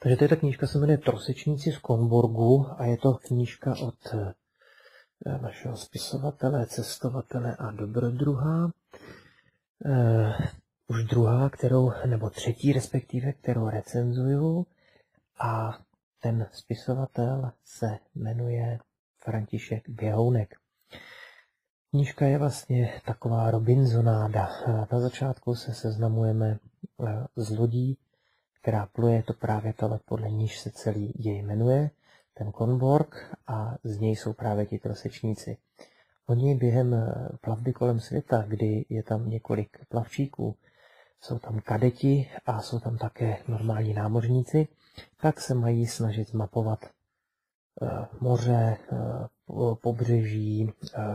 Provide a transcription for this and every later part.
Takže tato knížka se jmenuje Trosečníci z Komborgu a je to knížka od našeho spisovatele, cestovatele a dobrodruha. Už druhá, nebo třetí respektive, kterou recenzuju. A ten spisovatel se jmenuje František Běhounek. Knížka je vlastně taková Robinsonáda. Na začátku se seznamujeme s lodí, která pluje, to právě ta loď, podle níž se celý děj jmenuje, ten Komborg, a z něj jsou právě ti trosečníci. Oni během plavby kolem světa, kdy je tam několik plavčíků, jsou tam kadeti a jsou tam také normální námořníci, tak se mají snažit zmapovat moře, pobřeží,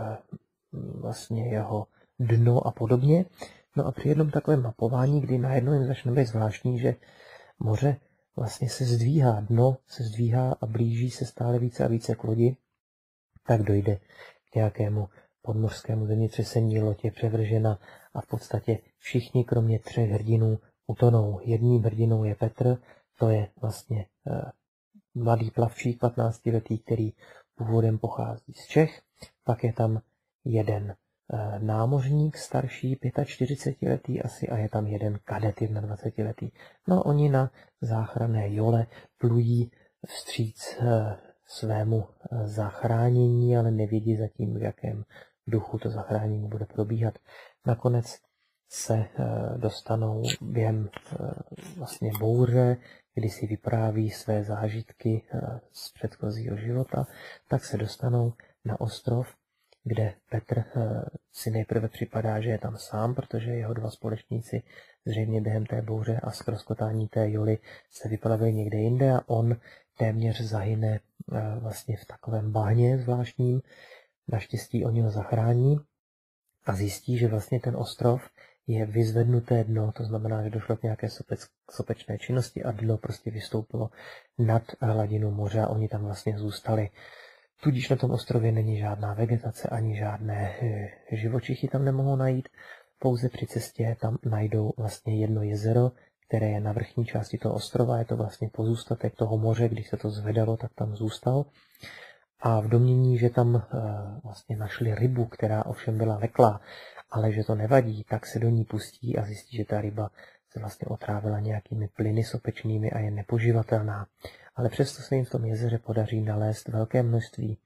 vlastně jeho dno a podobně. No a při jednom takovém mapování, kdy najednou jim začne být zvláštní, že moře vlastně se zdvíhá, dno se zdvíhá a blíží se stále více a více k lodi, tak dojde k nějakému podmořskému zemětřesení, loď je převržena a v podstatě všichni kromě 3 hrdinů utonou. Jedním hrdinou je Petr, to je vlastně mladý plavčík 15letý, který původem pochází z Čech. Pak je tam jeden námořník starší, 45letý asi, a je tam jeden kadet 21letý. No oni na záchranné jole plují vstříc svému zachránění, ale nevědí zatím, v jakém duchu to zachránění bude probíhat. Nakonec se dostanou během vlastně bouře, kdy si vypráví své zážitky z předchozího života, tak se dostanou na ostrov, kde Petr si nejprve připadá, že je tam sám, protože jeho 2 společníci zřejmě během té bouře a ztroskotání té joly se vyplavili někde jinde a on téměř zahyne vlastně v takovém bahně zvláštním. Naštěstí oni ho zachrání a zjistí, že vlastně ten ostrov je vyzvednuté dno, to znamená, že došlo k nějaké sopečné činnosti a dno prostě vystoupilo nad hladinu moře a oni tam vlastně zůstali. Tudíž na tom ostrově není žádná vegetace, ani žádné živočichy tam nemohou najít, pouze při cestě tam najdou vlastně jedno jezero, které je na vrchní části toho ostrova, je to vlastně pozůstatek toho moře, když se to zvedalo, tak tam zůstal. A v domnění, že tam vlastně našli rybu, která ovšem byla leklá, ale že to nevadí, tak se do ní pustí a zjistí, že ta ryba se vlastně otrávila nějakými plyny sopečnými a je nepoživatelná. Ale přesto se jim v tom jezeře podaří nalézt velké množství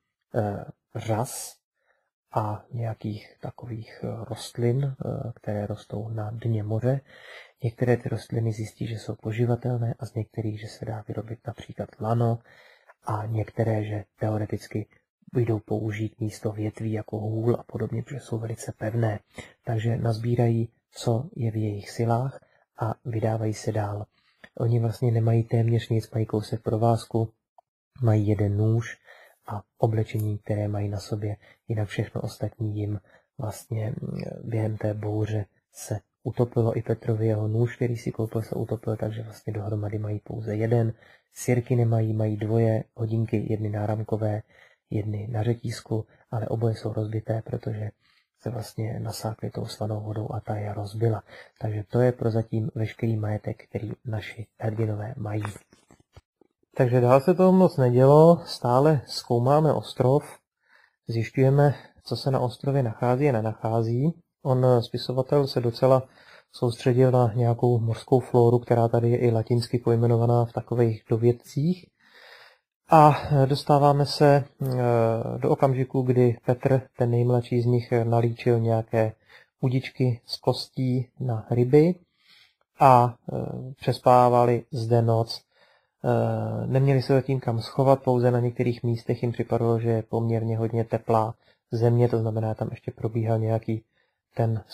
řas a nějakých takových rostlin, které rostou na dně moře. Některé ty rostliny zjistí, že jsou poživatelné a z některých, že se dá vyrobit například lano, a některé, že teoreticky budou použít místo větví jako hůl a podobně, protože jsou velice pevné. Takže nazbírají, co je v jejich silách a vydávají se dál. Oni vlastně nemají téměř nic, mají kousek provázku, mají jeden nůž a oblečení, které mají na sobě, jinak všechno ostatní jim vlastně během té bouře se utopilo. I Petrovi jeho nůž, který si koupil, se utopil, takže vlastně dohromady mají pouze jeden. Sirky nemají, mají 2 hodinky, jedny náramkové, jedny na řetízku, ale oboje jsou rozbité, protože se vlastně nasákli tou slanou vodou a ta je rozbila. Takže to je prozatím veškerý majetek, který naši hrdinové mají. Takže dál se toho moc nedělo, stále zkoumáme ostrov, zjišťujeme, co se na ostrově nachází a nenachází. On, spisovatel, se docela soustředil na nějakou mořskou flóru, která tady je i latinsky pojmenovaná v takových dovědcích. A dostáváme se do okamžiku, kdy Petr, ten nejmladší z nich, nalíčil nějaké udičky z kostí na ryby a přespávali zde noc. Neměli se zatím kam schovat, pouze na některých místech jim připadalo, že je poměrně hodně teplá země, to znamená, tam ještě probíhal nějaký ten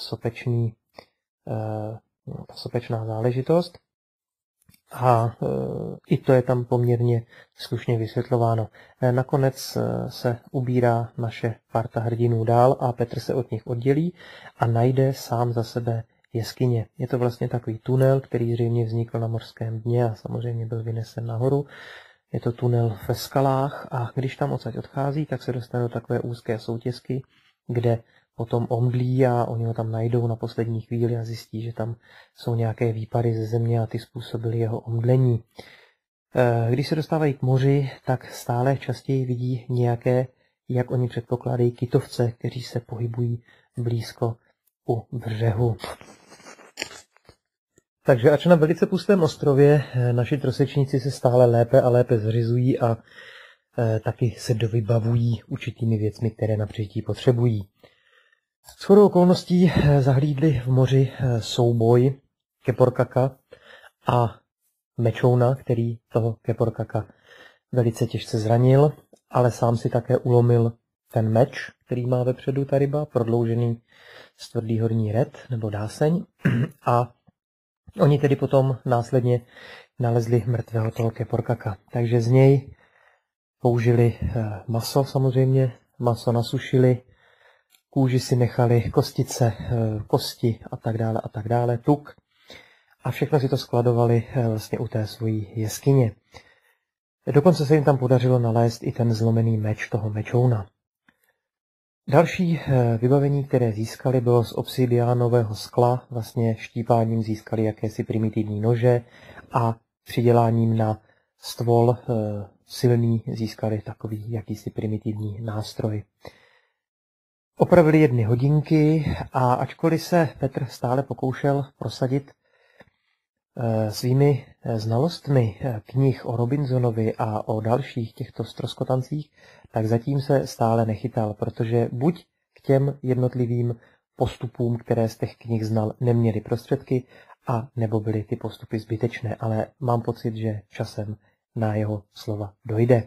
sopečná záležitost. A i to je tam poměrně slušně vysvětlováno. Nakonec se ubírá naše parta hrdinů dál a Petr se od nich oddělí a najde sám za sebe jeskyně. Je to vlastně takový tunel, který zřejmě vznikl na mořském dně a samozřejmě byl vynesen nahoru. Je to tunel ve skalách a když tam odsaď odchází, tak se dostane do takové úzké soutěsky, kde potom omdlí a oni ho tam najdou na poslední chvíli a zjistí, že tam jsou nějaké výpary ze země a ty způsobily jeho omdlení. Když se dostávají k moři, tak stále častěji vidí nějaké, jak oni předpokládají, kytovce, kteří se pohybují blízko u břehu. Takže ač na velice pustém ostrově, naši trosečníci se stále lépe a lépe zřizují a taky se dovybavují určitými věcmi, které na přežití potřebují. Shodou okolností zahlídli v moři souboj keporkaka a mečouna, který toho keporkaka velice těžce zranil, ale sám si také ulomil ten meč, který má vepředu ta ryba, prodloužený z tvrdý horní red nebo dáseň. A oni tedy potom následně nalezli mrtvého toho keporkaka. Takže z něj použili maso samozřejmě, maso nasušili, kůži si nechali, kostice, kosti a tak dále, tuk. A všechno si to skladovali vlastně u té svojí jeskyně. Dokonce se jim tam podařilo nalézt i ten zlomený meč toho mečouna. Další vybavení, které získali, bylo z obsidiánového skla. Vlastně štípáním získali jakési primitivní nože a přiděláním na stvol silný získali takový jakýsi primitivní nástroj. Opravili 1 hodinky a ačkoliv se Petr stále pokoušel prosadit svými znalostmi knih o Robinsonovi a o dalších těchto ztroskotancích, tak zatím se stále nechytal, protože buď k těm jednotlivým postupům, které z těch knih znal, neměli prostředky, a nebo byly ty postupy zbytečné, ale mám pocit, že časem na jeho slova dojde.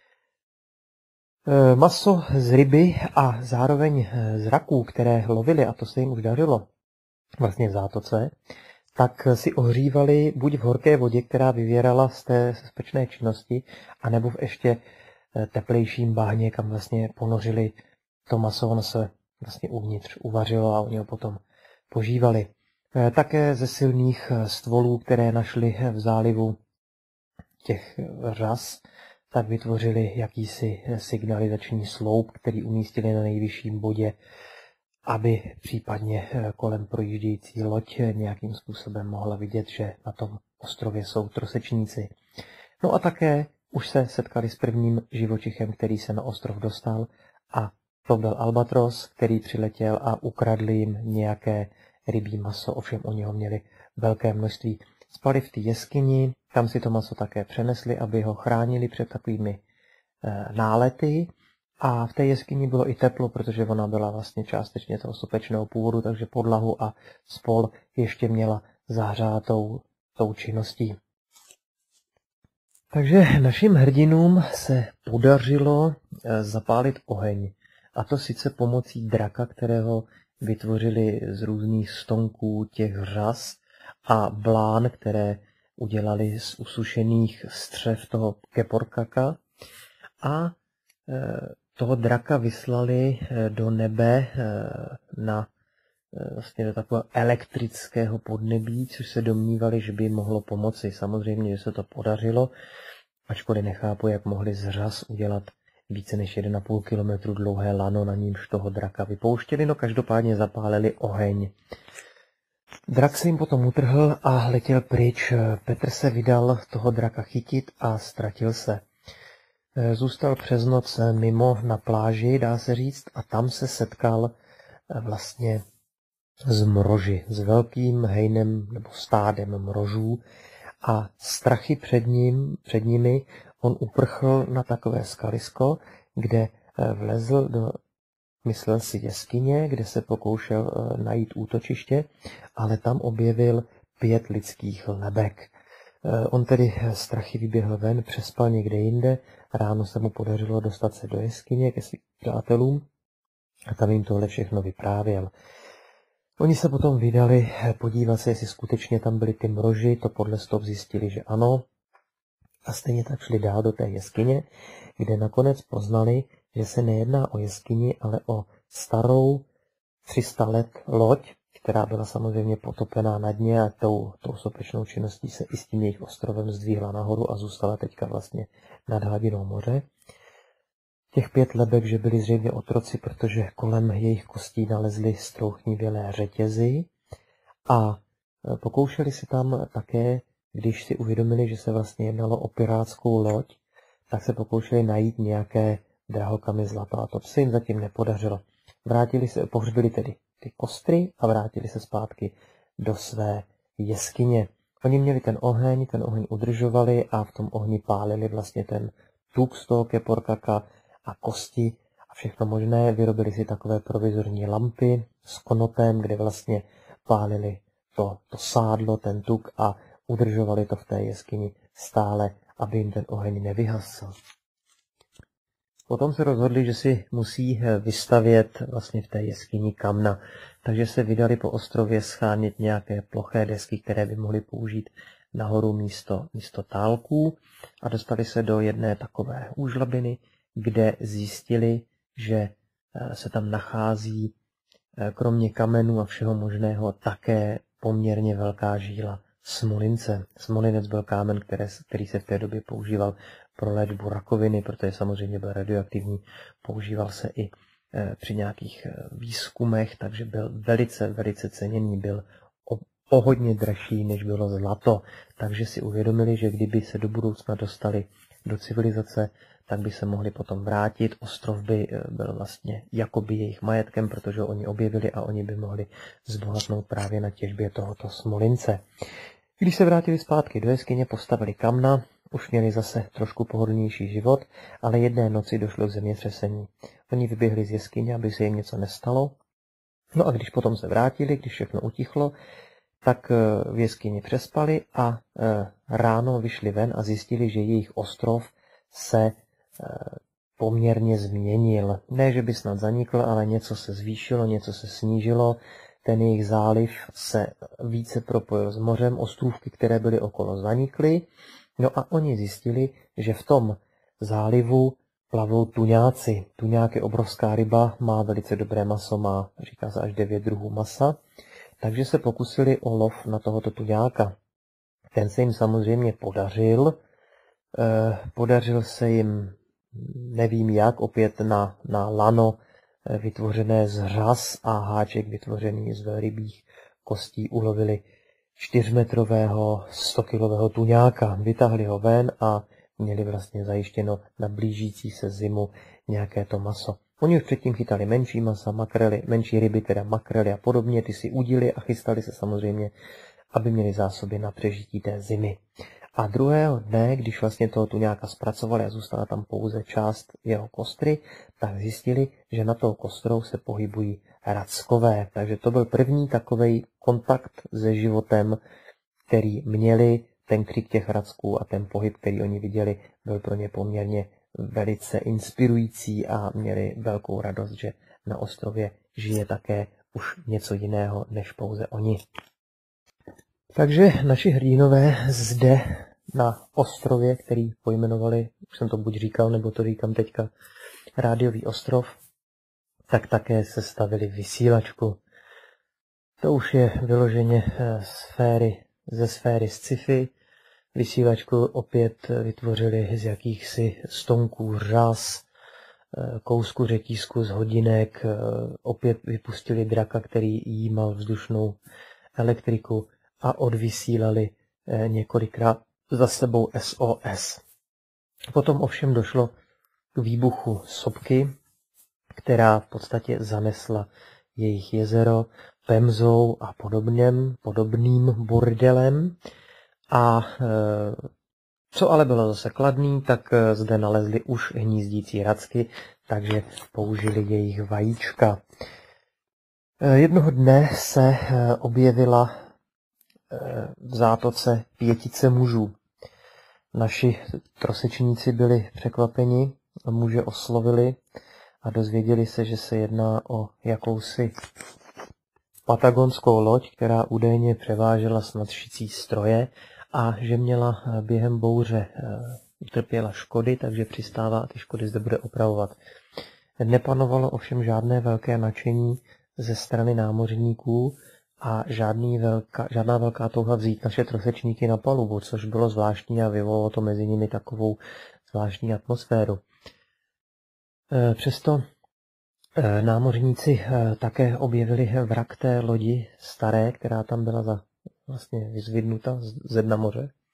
Maso z ryby a zároveň z raků, které lovili, a to se jim už dařilo vlastně v zátoce, tak si ohřívali buď v horké vodě, která vyvěrala z té spečné činnosti, anebo v ještě teplejším bahně, kam vlastně ponořili to maso, ono se vlastně uvnitř uvařilo a oni ho potom požívali. Také ze silných stvolů, které našli v zálivu těch řas, tak vytvořili jakýsi signalizační sloup, který umístili na nejvyšším bodě, aby případně kolem projíždějící loď nějakým způsobem mohla vidět, že na tom ostrově jsou trosečníci. No a také už se setkali s prvním živočichem, který se na ostrov dostal, a to byl albatros, který přiletěl a ukradl jim nějaké rybí maso, ovšem oni ho měli velké množství. Spali v té jeskyni, tam si to maso také přenesli, aby ho chránili před takovými nálety. A v té jeskyni bylo i teplo, protože ona byla vlastně částečně toho sopečného původu, takže podlahu a spol ještě měla zahřátou tou činností. Takže našim hrdinům se podařilo zapálit oheň. A to sice pomocí draka, kterého vytvořili z různých stonků těch řas a blán, které udělali z usušených střev toho keporkaka. A toho draka vyslali do nebe na vlastně do takového elektrického podnebí, což se domnívali, že by jim mohlo pomoci. Samozřejmě, že se to podařilo, ačkoliv nechápu, jak mohli z řas udělat více než 1,5 kilometru dlouhé lano, na nímž toho draka vypouštěli, no každopádně zapálili oheň. Drak se jim potom utrhl a letěl pryč. Petr se vydal toho draka chytit a ztratil se. Zůstal přes noc mimo na pláži, dá se říct, a tam se setkal vlastně s mroži, s velkým hejnem nebo stádem mrožů, a strachy před nimi on uprchl na takové skalisko, kde vlezl do, myslel si, jeskyně, kde se pokoušel najít útočiště, ale tam objevil 5 lidských lebek. On tedy strachy vyběhl ven, přespal někde jinde, ráno se mu podařilo dostat se do jeskyně ke svým přátelům a tam jim tohle všechno vyprávěl. Oni se potom vydali podívat se, jestli skutečně tam byly ty mroži, to podle stop zjistili, že ano, a stejně tak šli dál do té jeskyně, kde nakonec poznali, že se nejedná o jeskyni, ale o starou 300 let loď, která byla samozřejmě potopená na dně a tou sopečnou činností se i s tím jejich ostrovem zdvihla nahoru a zůstala teďka vlastně nad hladinou moře. Těch 5 lebek, že byli zřejmě otroci, protože kolem jejich kostí nalezli strouchnivělé řetězy a pokoušeli se tam také když si uvědomili, že se vlastně jednalo o pirátskou loď, tak se pokoušeli najít nějaké drahokamy zlata a to se jim zatím nepodařilo. Pohřbili tedy ty kostry a vrátili se zpátky do své jeskyně. Oni měli ten oheň udržovali a v tom ohni pálili vlastně ten tuk z toho keporkaka a kosti a všechno možné. Vyrobili si takové provizorní lampy s konotem, kde vlastně pálili to sádlo, ten tuk a udržovali to v té jeskyni stále, aby jim ten oheň nevyhasl. Potom se rozhodli, že si musí vystavět vlastně v té jeskyni kamna, takže se vydali po ostrově schánět nějaké ploché desky, které by mohly použít nahoru místo tálků a dostali se do jedné takové úžlabiny, kde zjistili, že se tam nachází kromě kamenů a všeho možného také poměrně velká žíla smolince. Smolinec byl kámen, který se v té době používal pro léčbu rakoviny, protože samozřejmě byl radioaktivní. Používal se i při nějakých výzkumech, takže byl velice ceněný. Byl o hodně dražší, než bylo zlato. Takže si uvědomili, že kdyby se do budoucna dostali do civilizace, tak by se mohli potom vrátit. Ostrov by byl vlastně jakoby jejich majetkem, protože oni objevili a oni by mohli zbohatnout právě na těžbě tohoto smolince. Když se vrátili zpátky do jeskyně, postavili kamna, už měli zase trošku pohodlnější život, ale jedné noci došlo k zemětřesení. Oni vyběhli z jeskyně, aby se jim něco nestalo. No a když potom se vrátili, když všechno utichlo, tak v jeskyni přespali a ráno vyšli ven a zjistili, že jejich ostrov se poměrně změnil. Ne, že by snad zanikl, ale něco se zvýšilo, něco se snížilo. Ten jejich záliv se více propojil s mořem, ostrůvky, které byly okolo, zanikly. No a oni zjistili, že v tom zálivu plavou tuňáci. Tuňák je obrovská ryba, má velice dobré maso, má, říká se, až 9 druhů masa. Takže se pokusili o lov na tohoto tuňáka. Ten se jim samozřejmě podařil. Podařil se jim, nevím jak, opět na lano vytvořené z řas a háček vytvořený z velrybích kostí ulovili 4metrového 100kilového tuňáka. Vytáhli ho ven a měli vlastně zajištěno na blížící se zimu nějaké to maso. Oni už předtím chytali menší masa, makrely, menší ryby, teda makrely a podobně, ty si udili a chystali se samozřejmě, aby měli zásoby na přežití té zimy. A druhého dne, když vlastně toho tuňáka zpracovali a zůstala tam pouze část jeho kostry, tak zjistili, že na toho kostrou se pohybují rackové. Takže to byl první takovej kontakt se životem, který měli. Ten křik těch racků a ten pohyb, který oni viděli, byl pro ně poměrně velice inspirující a měli velkou radost, že na ostrově žije také už něco jiného než pouze oni. Takže naši hrdinové zde na ostrově, který pojmenovali, už jsem to buď říkal, nebo to říkám teďka, Rádiový ostrov, tak také sestavili vysílačku. To už je vyloženě ze sféry sci-fi. Vysílačku opět vytvořili z jakýchsi stonků řas, kousku řetízku z hodinek, opět vypustili draka, který jímal vzdušnou elektriku a odvysílali několikrát za sebou SOS. Potom ovšem došlo k výbuchu sopky, která v podstatě zanesla jejich jezero Pemzou a podobným bordelem. A co ale bylo zase kladný, tak zde nalezli už hnízdící racky, takže použili jejich vajíčka. Jednoho dne se objevila v zátoce 5 mužů. Naši trosečníci byli překvapeni, muže oslovili a dozvěděli se, že se jedná o jakousi patagonskou loď, která údajně převážela snad šicí stroje a že měla během bouře utrpěla škody, takže přistává a ty škody zde bude opravovat. Nepanovalo ovšem žádné velké nadšení ze strany námořníků a žádná velká touha vzít naše trosečníky na palubu, což bylo zvláštní a vyvolalo to mezi nimi takovou zvláštní atmosféru. Přesto námořníci také objevili vrak té lodi staré, která tam byla vlastně vyzvednuta ze dna moře.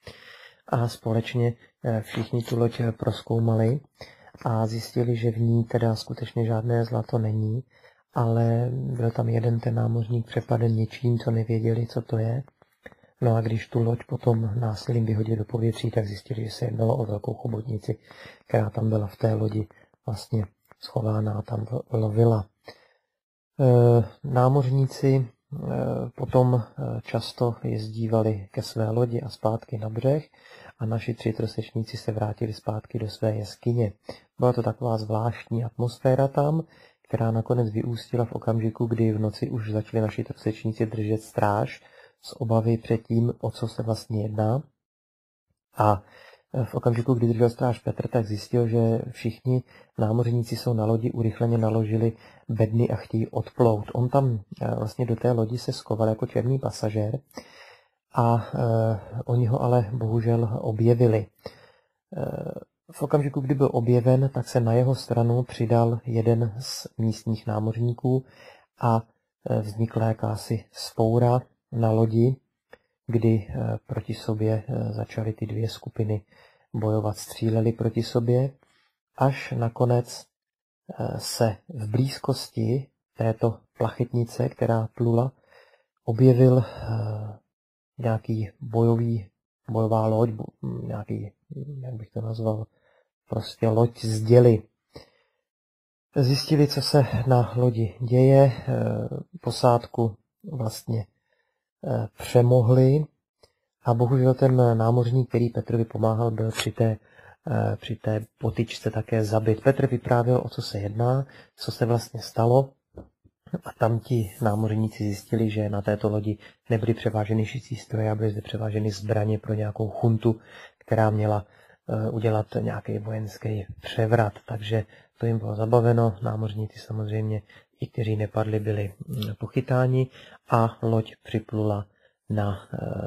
a společně všichni tu loď prozkoumali a zjistili, že v ní teda skutečně žádné zlato není, ale byl tam jeden ten námořník přepaden něčím, co nevěděli, co to je. No a když tu loď potom násilím vyhodili do povětří, tak zjistili, že se jednalo o velkou chobotnici, která tam byla v té lodi vlastně schována a tam lovila. Námořníci potom často jezdívali ke své lodi a zpátky na břeh a naši 3 trosečníci se vrátili zpátky do své jeskyně. Byla to taková zvláštní atmosféra tam, která nakonec vyústila v okamžiku, kdy v noci už začali naši trosečníci držet stráž z obavy před tím, o co se vlastně jedná. A v okamžiku, kdy držel stráž Petr, tak zjistil, že všichni námořníci jsou na lodi, urychleně naložili bedny a chtějí odplout. On tam vlastně do té lodi se skoval jako černý pasažér a oni ho ale bohužel objevili. V okamžiku, kdy byl objeven, tak se na jeho stranu přidal jeden z místních námořníků a vznikla jakási vzpoura na lodi, kdy proti sobě začaly ty 2 skupiny bojovat, stříleli proti sobě, až nakonec se v blízkosti této plachetnice, která plula, objevil nějaký bojová loď, nějaký, jak bych to nazval, prostě loď z děly. Zjistili, co se na lodi děje, posádku vlastně přemohli a bohužel ten námořník, který Petrovi pomáhal, byl při té potyčce také zabit. Petr vyprávěl, o co se jedná, co se vlastně stalo a tam ti námořníci zjistili, že na této lodi nebyly převáženy šicí stroje a byly zde převáženy zbraně pro nějakou chuntu, která měla udělat nějaký vojenský převrat, takže to jim bylo zabaveno. Námořníci samozřejmě, i kteří nepadli, byli pochytáni a loď připlula na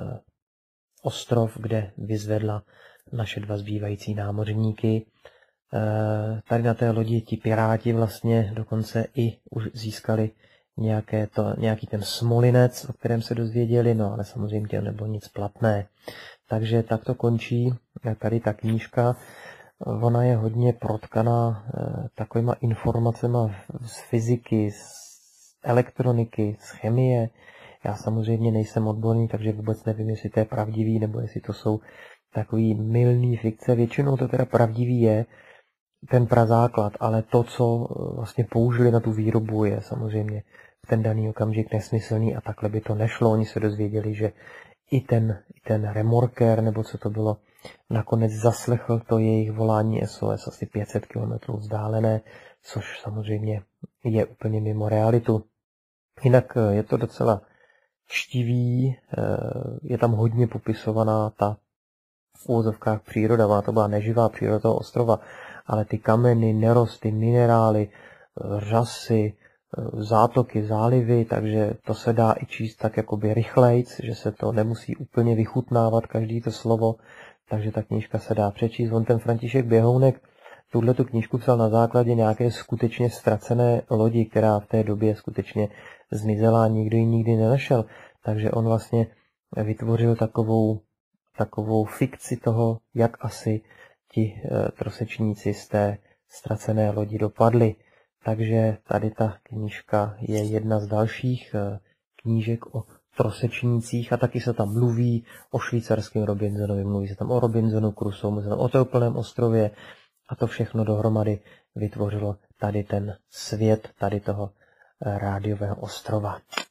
ostrov, kde vyzvedla naše 2 zbývající námořníky. Tady na té lodi ti piráti vlastně dokonce i už získali nějaký ten smolinec, o kterém se dozvěděli, no ale samozřejmě to nebylo nic platné. Takže tak to končí tady ta knížka. Ona je hodně protkaná takovýma informacema z fyziky, z elektroniky, z chemie. Já samozřejmě nejsem odborník, takže vůbec nevím, jestli to je pravdivý, nebo jestli to jsou takový mylný fikce. Většinou to teda pravdivý je, ten prazáklad, ale to, co vlastně použili na tu výrobu, je samozřejmě v ten daný okamžik nesmyslný a takhle by to nešlo. Oni se dozvěděli, že i ten remorker, nebo co to bylo, nakonec zaslechl to jejich volání SOS asi 500 km vzdálené, což samozřejmě je úplně mimo realitu. Jinak je to docela čtivý, je tam hodně popisovaná ta v úvozovkách příroda, ona to byla neživá příroda toho ostrova, ale ty kameny, nerosty, minerály, řasy, zátoky, zálivy, takže to se dá i číst tak jakoby rychlejc, že se to nemusí úplně vychutnávat každý to slovo, takže ta knížka se dá přečíst. On ten František Běhounek tuhletu knížku psal na základě nějaké skutečně ztracené lodi, která v té době skutečně zmizela a nikdo ji nikdy nenašel. Takže on vlastně vytvořil takovou fikci toho, jak asi ti trosečníci z té ztracené lodi dopadli. Takže tady ta knížka je jedna z dalších knížek o trosečnících a taky se tam mluví o švýcarském Robinsonovi, mluví se tam o Robinsonu Crusoe, mluví se tam o Teoplném ostrově a to všechno dohromady vytvořilo tady ten svět, tady toho rádiového ostrova.